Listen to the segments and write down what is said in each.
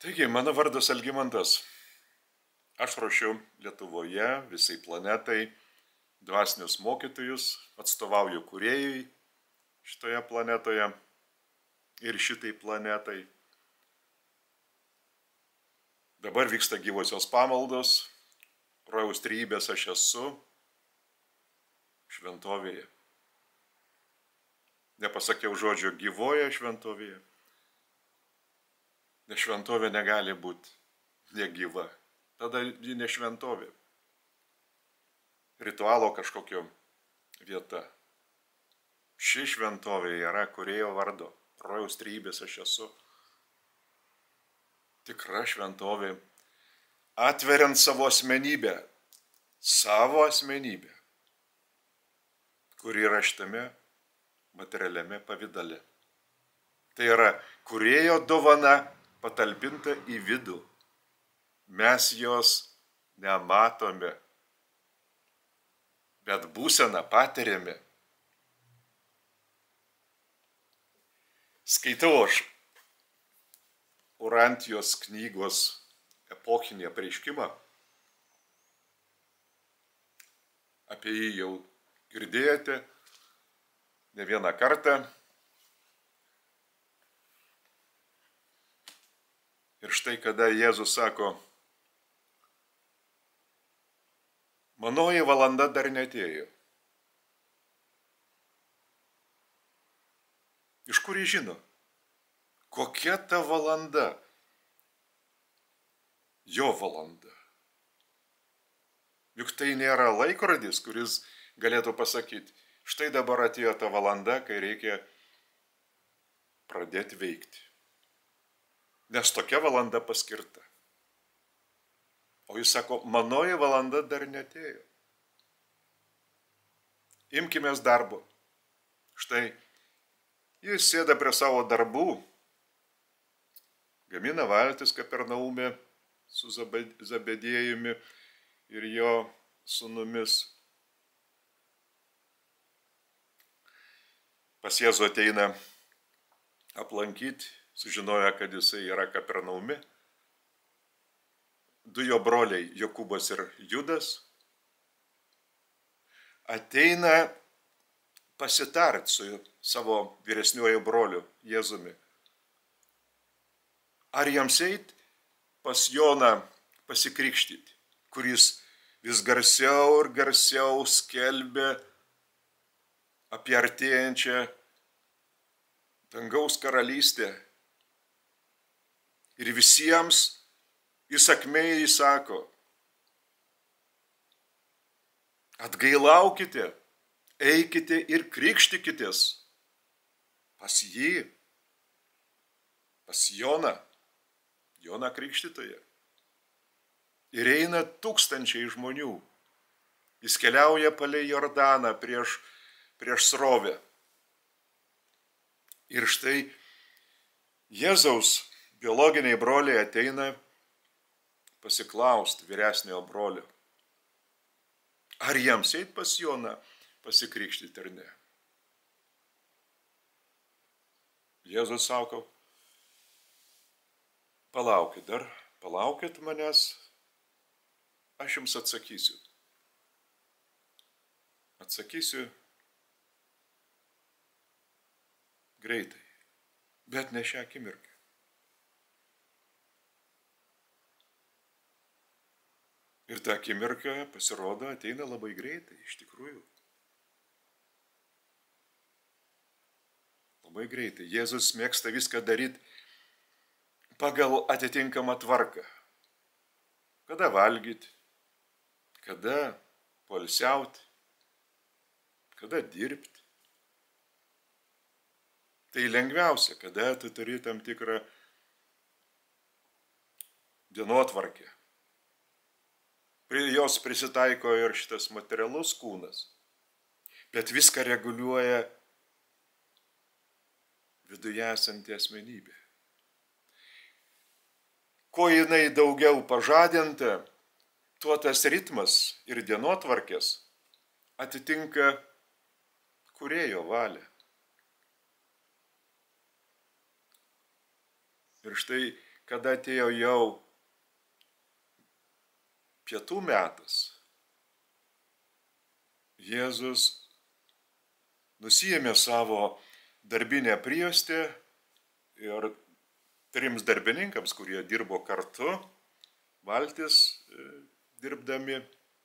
Taigi, mano vardas Algimantas. Aš ruošiu Lietuvoje visai planetai dvasinius mokytojus, atstovauju kūrėjui šitoje planetoje ir šitai planetai. Dabar vyksta gyvosios pamaldos, rojaus trejybės aš esu šventovėje. Nepasakiau žodžio gyvoje šventovėje, nes šventovė negali būti negyva. Tada ji ne šventovė. Ritualo kažkokio vieta. Ši šventovė yra kūrėjo vardo. Rojaus trejybės aš esu. Tikra šventovė. Atveriant savo asmenybę. Kuri yra šitame materialiame pavydale. Tai yra kūrėjo dovana patalpinta į vidų. Mes jos nematome, bet būseną patiriame. Skaitau aš Urantijos knygos epochinį apreiškimą. Apie jį jau girdėjote ne vieną kartą. Ir štai kada Jėzus sako, manoji valanda dar neatėjo. Iš kur jis žino? Kokia ta valanda? Jo valanda. Juk tai nėra laikrodis, kuris galėtų pasakyti, štai dabar atėjo ta valanda, kai reikia pradėti veikti. Nes tokia valanda paskirta. O jis sako, manoji valanda dar neatėjo. Imkimės darbo. Štai jis sėda prie savo darbų, gamina valtis Kapernaume su Zabediejumi ir jo sūnumis. Pas Jėzų ateina aplankyti, sužinoja, kad jisai yra Kapernaume. Du jo broliai, Jokūbas ir Judas, ateina pasitart su savo vyresniuoju broliu Jėzumi. Ar jiems eit pas Joną pasikrikštyti, kuris vis garsiau ir garsiau skelbė apie artėjančią dangaus karalystę. Ir visiems įsakmiai sako, atgailaukite, eikite ir krikštykitės pas jį, pas Joną krikštytoją. Ir eina tūkstančiai žmonių. Jis keliauja palei Jordaną prieš srovę. Ir štai Jėzaus biologiniai broliai ateina pasiklausti vyresniojo brolio, ar jiems eit pas Joną pasikrikštyti ar ne. Jėzus sako, palaukit manęs, aš jums atsakysiu. Atsakysiu greitai, bet ne šią akimirką. Ir ta akimirka pasirodo ateina labai greitai, iš tikrųjų. Labai greitai. Jėzus mėgsta viską daryti pagal atitinkamą tvarką. Kada valgyti, kada poilsiauti, kada dirbti. Tai lengviausia, kada tu turi tam tikrą dienotvarkę. Prie jos prisitaiko ir šitas materialus kūnas, bet viską reguliuoja viduje esanti asmenybė. Kuo jinai daugiau pažadinta, tuo tas ritmas ir dienotvarkės atitinka kūrėjo valią. Ir štai, kada atėjo jau pietų metas, Jėzus nusiėmė savo darbinę prijuostę ir 3 darbininkams, kurie dirbo kartu, valtis dirbdami,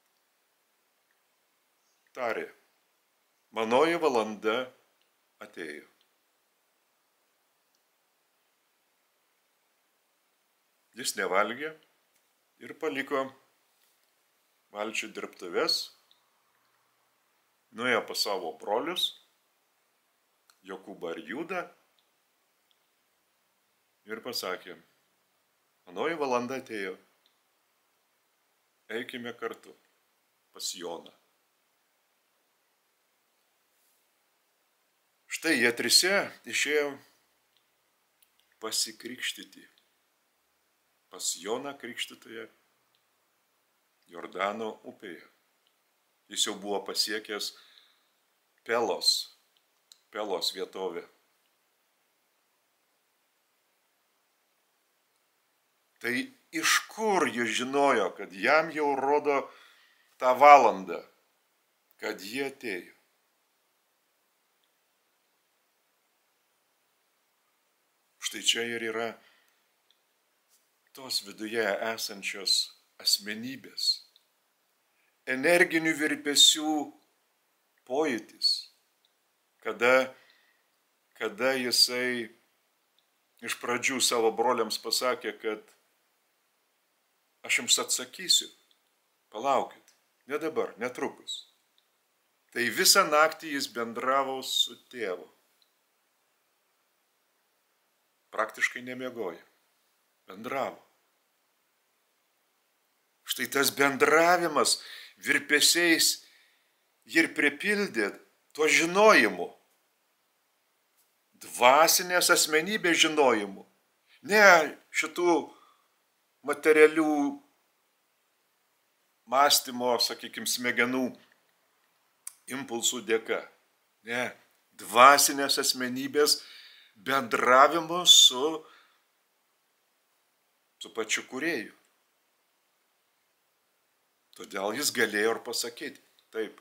tarė, manoji valanda atėjo. Jis nevalgė ir paliko valčių dirbtuves, nuėjo pas savo brolius, Jokūbą ir Judą, ir pasakė, manoji valanda atėjo, eikime kartu pas Joną. Štai jie 3 išėjo pasikrikštyti pas Joną Krikštytoją Jordano upėje. Jis jau buvo pasiekęs Pelos vietovę. Tai iš kur jis žinojo, kad jam jau rodo tą valandą, kad jie atėjo? Štai čia ir yra tos viduje esančios asmenybės, energinių virpesių pojūtis, kada jisai iš pradžių savo broliams pasakė, kad aš jums atsakysiu, palaukit, ne dabar, netrukus. Tai visą naktį jis bendravo su tėvu. Praktiškai nemiegojo, bendravo. Štai tas bendravimas virpesiais ir pripildė tuo žinojimu, dvasinės asmenybės žinojimu, ne šitų materialių mąstymo, sakykime, smegenų impulsų dėka. Ne, dvasinės asmenybės bendravimo su pačiu kūrėju. Todėl jis galėjo ir pasakyti, taip.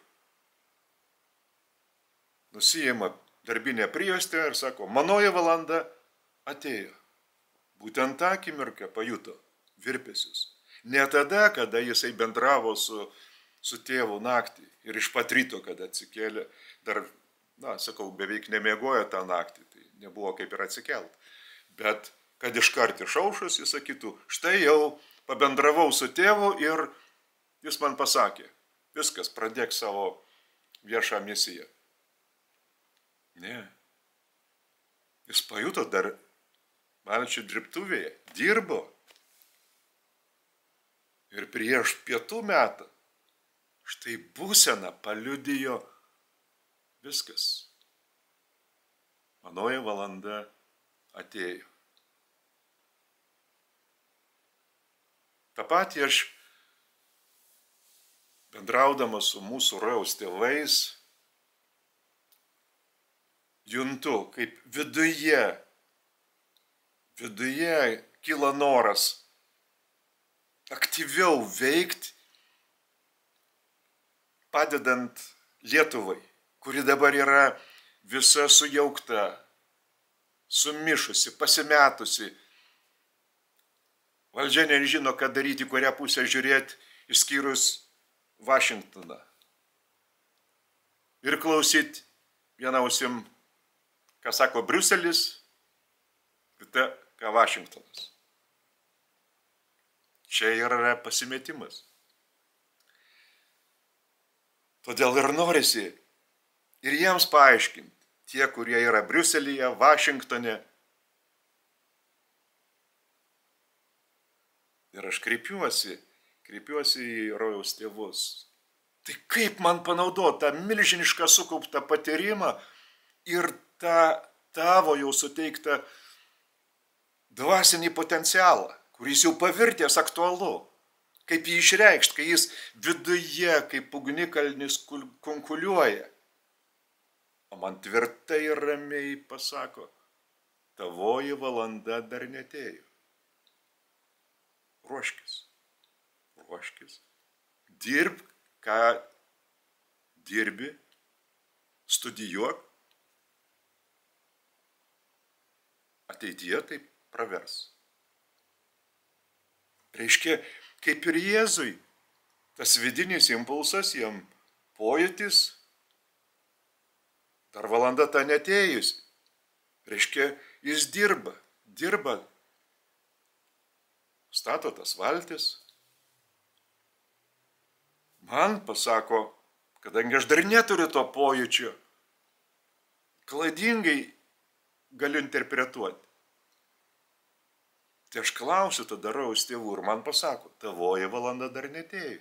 Nusiima darbinę prijuostę ir sako, manoji valanda atėjo. Būtent tą akimirką pajuto virpesius. Ne tada, kada jisai bendravo su tėvu naktį ir iš pat ryto, kada atsikėlė, dar, beveik nemiegojo tą naktį, tai nebuvo kaip ir atsikelt. Bet kad iškart išaušus, jis sakytų, štai jau pabendravau su tėvu ir jis man pasakė, viskas, pradėk savo viešą misiją. Ne. Jis pajuto dar valčių dirbtuvėje, dirbo. Ir prieš pietų metą štai būsena paliudijo viskas. Manoji valanda atėjo. Ta patį aš bendraudamas su mūsų rojaus tėvais juntu, kaip viduje kyla noras aktyviau veikti, padedant Lietuvai, kuri dabar yra visa sujaukta, sumišusi, pasimetusi. Valdžia nežino, ką daryti, kurią pusę žiūrėti, išskyrus Vašingtoną. Ir klausyti vieną ausim, ką sako Briuselis, kita, ką Vašingtonas. Čia yra pasimetimas. Todėl ir norisi ir jiems paaiškinti, tie, kurie yra Briuselyje, Vašingtone. Ir aš kreipiuosi į rojaus tėvus. Tai kaip man panaudoti tą milžinišką sukauptą patyrimą ir tą tavo jau suteiktą dvasinį potencialą, kuris jau pavirtęs aktualu. Kaip jį išreikšti, kai jis viduje, kaip ugnikalnis kunkuliuoja. O man tvirtai ir ramiai pasako, tavoji valanda dar netėjo. ruoškis. Ruoškis. Dirb, ką dirbi, studijuok. Ateityje tai pravers. Reiškia, kaip ir Jėzui, tas vidinis impulsas, jam pojūtis, dar valanda ta netėjus. Reiškia, jis dirba, stato tas valtis. Man pasako, kadangi aš dar neturiu to pojūčio, klaidingai galiu interpretuoti. Tai aš klausiu, tada raus tėvų ir man pasako, tavoji valanda dar netėjo.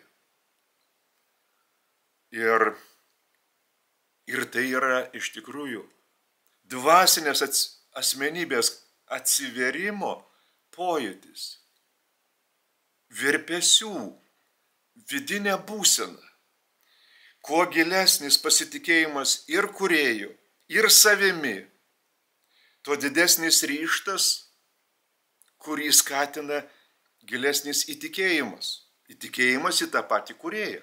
Ir tai yra iš tikrųjų dvasinės asmenybės atsiverimo pojūtis, virpesių, vidinė būsena. Kuo gilesnis pasitikėjimas ir kūrėju, ir savimi, tuo didesnis ryžtas, kurį skatina gilesnis įtikėjimas. Įtikėjimas į tą patį kūrėją.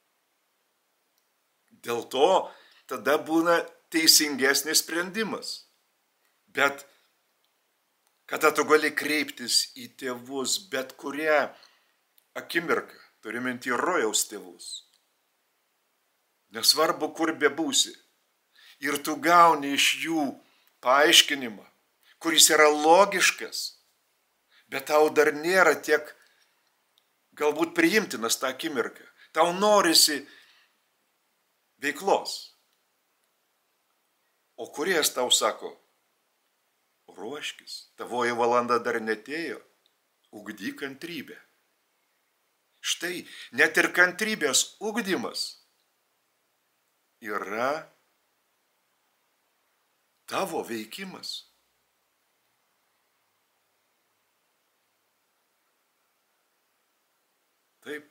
Dėl to tada būna teisingesnis sprendimas. Bet kada tu gali kreiptis į tėvus, bet kurią akimirką, turiu minti rojaus tėvus. Nesvarbu, kur bebūsi. Ir tu gauni iš jų paaiškinimą, kuris yra logiškas, bet tau dar nėra tiek galbūt priimtinas tą akimirką. Tau norisi veiklos. O kūrėjas tau sako, ruoškis, tavoji valanda dar netėjo, ugdyk kantrybę. Štai net ir kantrybės ugdymas yra tavo veikimas. Taip,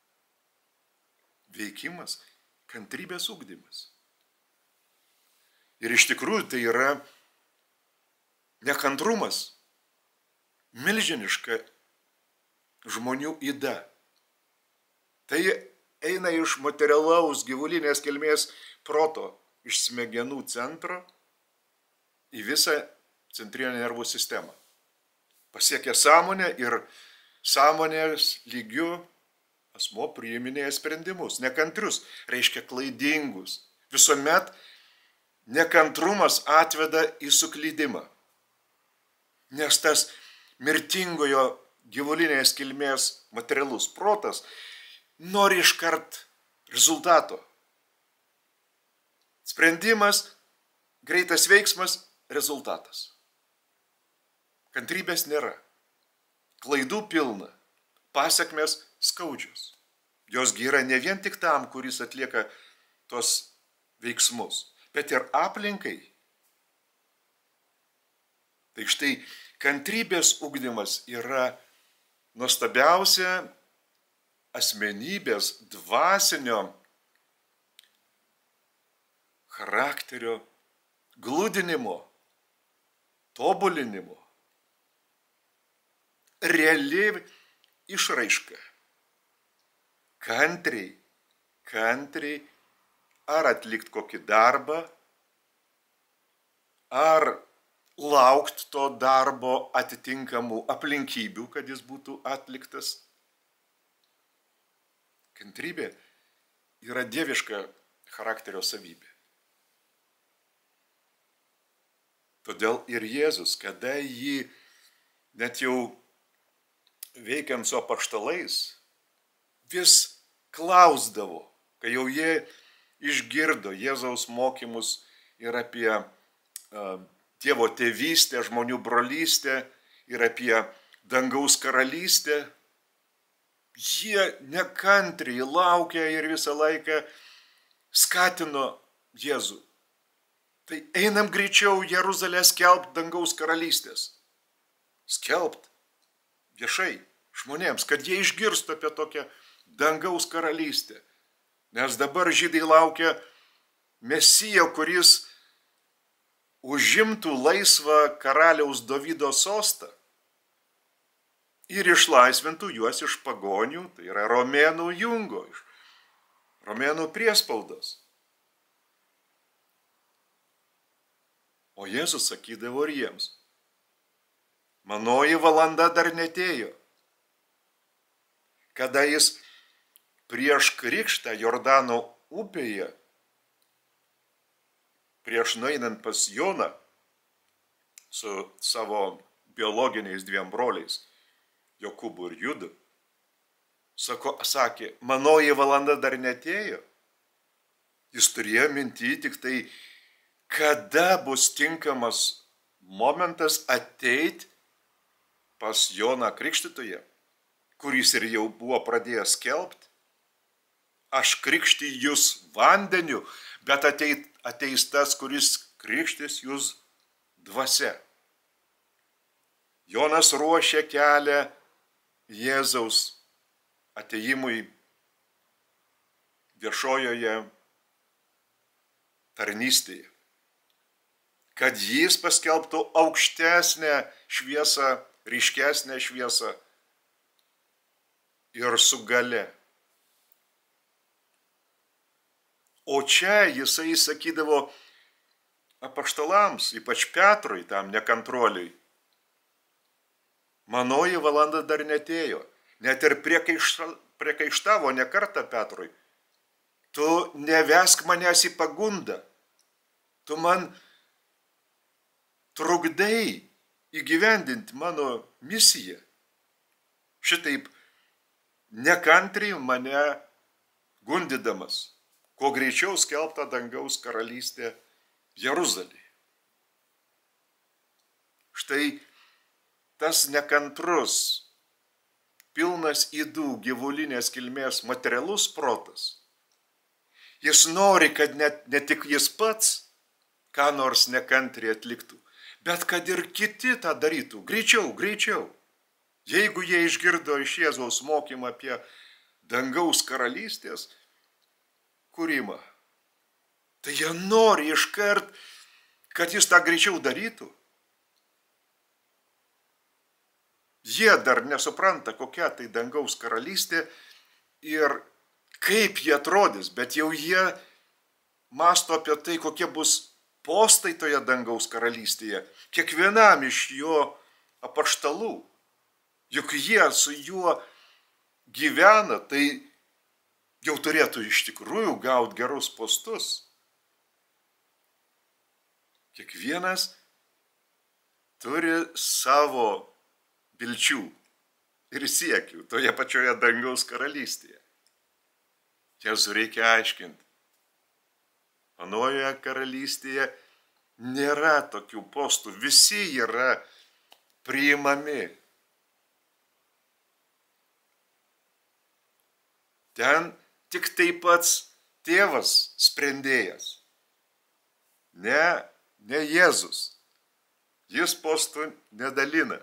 veikimas, kantrybės ugdymas. Ir iš tikrųjų tai yra nekantrumas, milžiniška žmonių yda. Tai eina iš materialaus gyvulinės kilmės proto, iš smegenų centro į visą centrinę nervų sistemą. Pasiekia sąmonę ir sąmonės lygiu asmuo priiminėja sprendimus. Nekantrius reiškia klaidingus. Visuomet nekantrumas atveda į suklydimą. Nes tas mirtingojo gyvulinės kilmės materialus protas nori iškart rezultato. Sprendimas, greitas veiksmas, rezultatas. Kantrybės nėra. Klaidų pilna, pasekmės skaudžios. Jos yra ne vien tik tam, kuris atlieka tos veiksmus, bet ir aplinkai. Tai štai kantrybės ugdymas yra nuostabiausia asmenybės dvasinio charakterio glūdinimo, tobulinimo. Reali išraiška. Kantriai ar atlikti kokį darbą, ar laukti to darbo atitinkamų aplinkybių, kad jis būtų atliktas. Kantrybė yra dieviška charakterio savybė. Todėl ir Jėzus, kada jį net jau veikiant su apaštalais, vis klausdavo, kai jau jie išgirdo Jėzaus mokymus ir apie Dievo tėvystę, žmonių brolystę ir apie dangaus karalystę, jie nekantriai laukė ir visą laiką skatino Jėzų. Tai einam greičiau Jeruzalę skelbt dangaus karalystės. Skelbt viešai žmonėms, kad jie išgirstų apie tokią dangaus karalystę. Nes dabar žydai laukia Mesijo, kuris užimtų laisvą karaliaus Dovydo sostą. ir išlaisvintų juos iš pagonių, tai yra romėnų jungo, iš romėnų priespaudos. O Jėzus sakydavo ir jiems, manoji valanda dar netėjo. Kada jis prieš krikštą Jordano upėje, prieš nueinant pas Joną su savo biologiniais dviem broliais, Jokūbu ir Judu, sakė, manoji valanda dar netėjo. Jis turėjo minti tik tai, kada bus tinkamas momentas ateit pas Joną Krikštytoją, kuris ir jau buvo pradėjęs skelbti. Aš krikštyju jūs vandeniu, bet ateis tas, kuris krikštys jūs dvasia. Jonas ruošė kelią Jėzaus atėjimui viešojoje tarnystėje, kad jis paskelbtų aukštesnę šviesą, ryškesnę šviesą ir su gale. O čia jisai sakydavo apaštalams, ypač Petrui, tam nekantruoliui, manoji valanda dar netėjo. Net ir priekaištavo ne kartą Petrui. Tu nevesk manęs į pagundą. Tu man trukdai įgyvendinti mano misiją. Šitaip nekantriai mane gundydamas, kuo greičiau skelbta dangaus karalystė Jeruzalėje. Štai tas nekantrus, pilnas ydų gyvulinės kilmės materialus protas, jis nori, kad ne tik jis pats ką nors nekantriai atliktų, bet kad ir kiti tą darytų. Greičiau, greičiau. Jeigu jie išgirdo iš Jėzaus mokymą apie dangaus karalystės kūrimą, tai jie nori iškart, kad jis tą greičiau darytų. Jie dar nesupranta, kokia tai dangaus karalystė ir kaip jie atrodys, bet jau jie mąsto apie tai, kokie bus postai toje dangaus karalystėje, kiekvienam iš jo apaštalų. Juk jie su juo gyvena, tai jau turėtų iš tikrųjų gauti gerus postus. Kiekvienas turi savo vilčių ir siekių toje pačioje dangaus karalystėje. Jėzų reikia aiškinti. Anojoje karalystėje nėra tokių postų, visi yra priimami. Ten tik tai pats tėvas sprendėjas, ne Jėzus. Jis postų nedalina.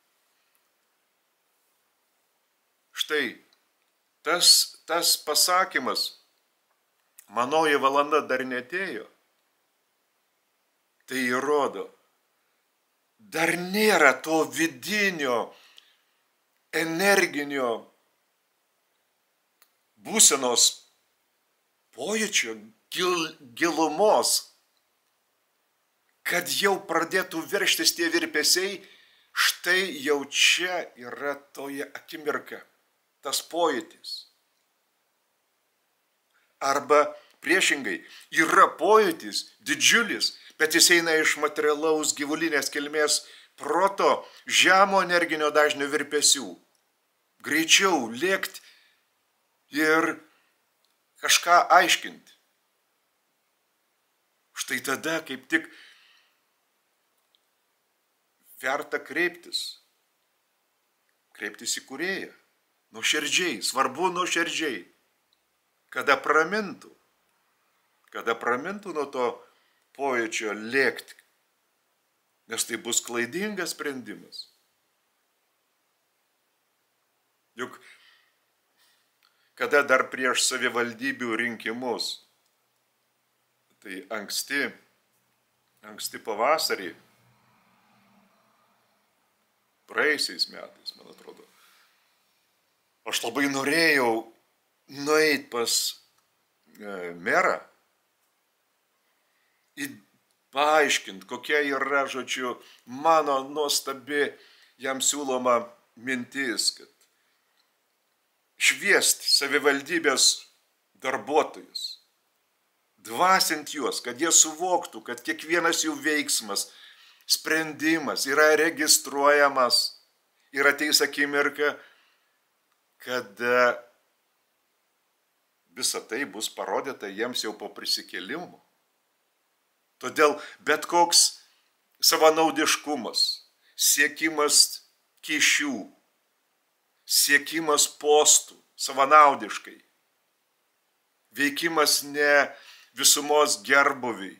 Štai tas pasakymas, manoji valanda dar netėjo, tai įrodo, dar nėra to vidinio, energinio būsenos pojūčio, gilumos, kad jau pradėtų veržtis tie virpesiai, štai jau čia yra toje akimirka, tas pojūtis. Arba priešingai, yra pojūtis didžiulis, bet jis eina iš materialaus gyvulinės kilmės proto žemo energinio dažnio virpesių. Greičiau lėkti ir kažką aiškinti. Štai tada kaip tik verta kreiptis į Kūrėją. Nuoširdžiai, svarbu nuoširdžiai. Kada pramintų nuo to pojūčio lėkti, nes tai bus klaidingas sprendimas. Juk kada dar prieš savivaldybių rinkimus, tai anksti pavasarį, praeisiais metais, man atrodo. Aš labai norėjau nueiti pas merą, paaiškinti, kokia yra, žodžiu, mano nuostabi jam siūloma mintis, kad šviesti savivaldybės darbuotojus, dvasinti juos, kad jie suvoktų, kad kiekvienas jų veiksmas, sprendimas yra registruojamas ir ateis akimirka, kada visa tai bus parodyta jiems jau po prisikėlimo. Todėl bet koks savanaudiškumas, siekimas kyšių, siekimas postų savanaudiškai, veikimas ne visumos gerbuviui,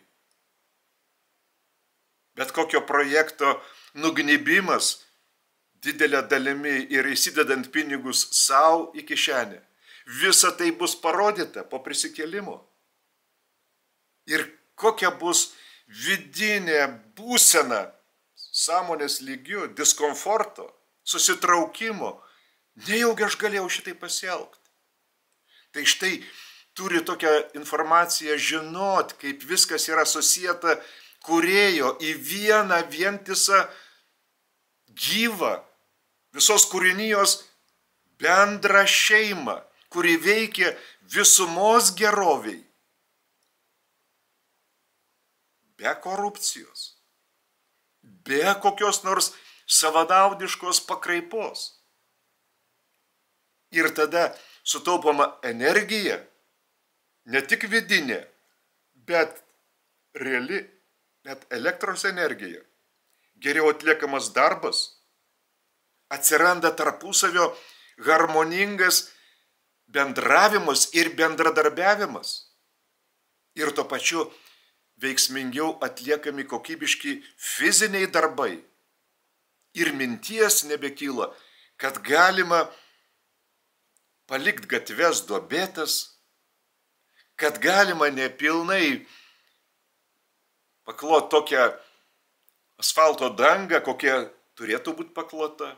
bet kokio projekto nugnybimas didelė dalimi ir įsidedant pinigus savo į kišenę. Visa tai bus parodyta po prisikėlimo. Ir kokia bus vidinė būsena sąmonės lygių, diskomforto, susitraukimo. Nejaugi aš galėjau šitai pasielgti. Tai štai turi tokią informaciją žinot, kaip viskas yra susijęta kūrėjo į vieną vientisą gyvą visos kūrinijos bendrą šeimą, kuri veikia visumos geroviai. Be korupcijos, be kokios nors savanaudiškos pakraipos. Ir tada sutaupoma energija, ne tik vidinė, bet reali, net elektros energija. Geriau atliekamas darbas, atsiranda tarpusavio harmoningas bendravimas ir bendradarbiavimas. Ir tuo pačiu veiksmingiau atliekami kokybiški fiziniai darbai. Ir minties nebekyla, kad galima palikti gatves duobėtas, kad galima nepilnai pakloti tokią asfalto dangą, kokia turėtų būti paklota.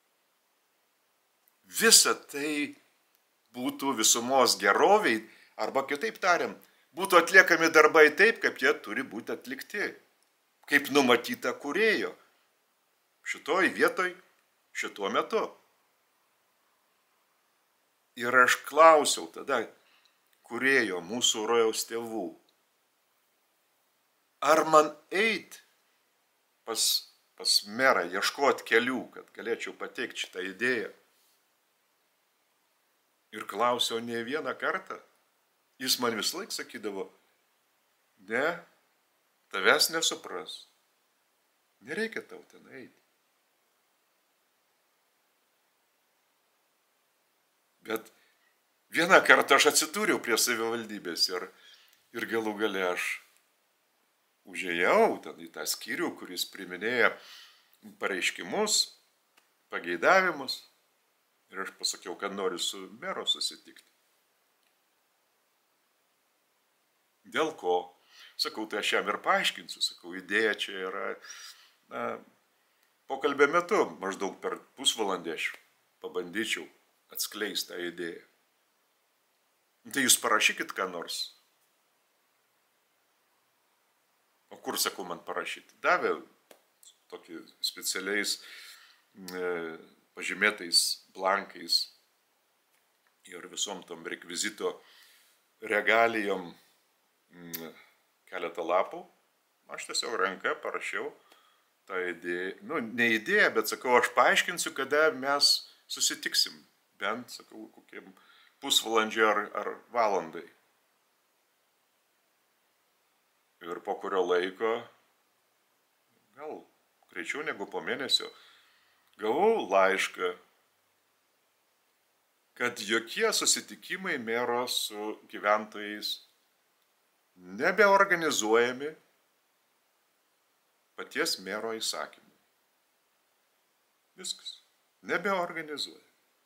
Visa tai būtų visumos geroviai, arba kitaip tariant, būtų atliekami darbai taip, kaip jie turi būti atlikti, kaip numatyta kūrėjo, šitoj vietoj, šituo metu. Ir aš klausiau tada kūrėjo mūsų rojaus tėvų, ar man eit pas merą, ieškoti kelių, kad galėčiau pateikti šitą idėją. Ir klausiau ne vieną kartą. Jis man vis laik sakydavo, ne, tavęs nesupras. Nereikia tau ten eiti. Bet vieną kartą aš atsidūriau prie savivaldybės ir galų gale aš užėjau ten į tą skyrių, kuris priminėja pareiškimus, pageidavimus. Ir aš pasakiau, kad noriu su mero susitikti. Dėl ko? Sakau, tai aš jam ir paaiškinsiu. Sakau, idėja čia yra, pokalbio metu, maždaug per pusvalandį aš pabandyčiau atskleisti tą idėją. Tai jūs parašykit ką nors. O kur, sakau, man parašyti? Davė tokį specialiais pažymėtais blankais ir visom tom rekvizito regalijom keletą lapų. Aš tiesiog ranka parašiau tą idėją. Ne idėją, bet sakau, aš paaiškinsiu, kada mes susitiksim. Bent, sakau, kokiem pusvalandžiui ar valandai. Ir po kurio laiko, gal greičiau negu po mėnesio, gavau laišką, kad jokie susitikimai mero su gyventojais nebeorganizuojami paties mero įsakymu. Viskas. Nebeorganizuoja.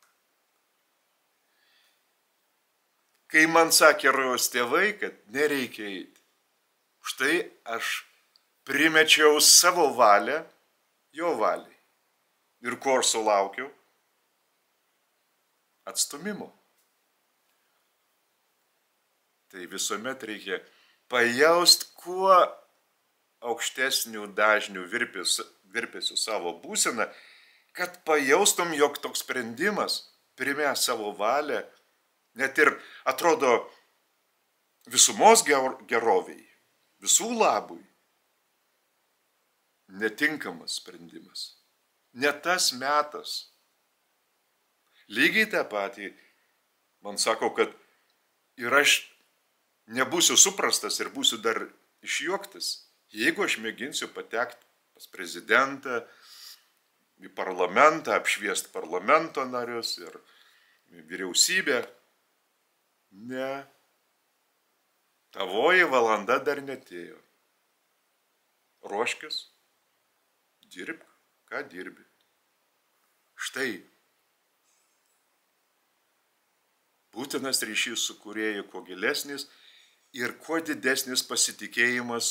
Kai man sakė rojaus tėvai, kad nereikia eiti, štai aš primečiau savo valią jo valiai. Ir Ir ko aš sulaukiau? Atstumimo. Tai visuomet reikia pajaust kuo aukštesnių dažnių virpesių savo būseną, kad pajaustum, jog toks sprendimas primes savo valią, net ir atrodo visumos geroviai, visų labui, netinkamas sprendimas. Ne tas metas. Lygiai tą patį man sako, kad ir aš nebūsiu suprastas ir būsiu dar išjuoktas, jeigu aš mėginsiu patekti pas prezidentą, į parlamentą, apšviesti parlamento narius ir vyriausybę. Ne. Tavoji valanda dar netėjo. Ruoškis, dirbk, ką dirbi. Štai būtinas ryšys su kūrėju kuo gilesnis ir kuo didesnis pasitikėjimas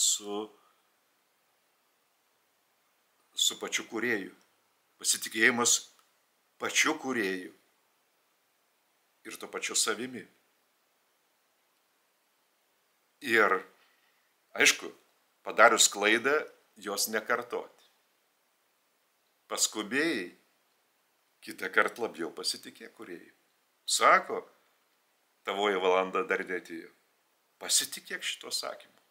su pačiu kūrėju. Pasitikėjimas pačiu kūrėju ir tuo pačiu savimi. Ir, aišku, padarius klaidą, jos nekartoti. Paskubėjai, kitą kartą labiau pasitikėk kūrėju. Sako, tavoji valanda dar neatėjo. Pasitikėk šito sakymu.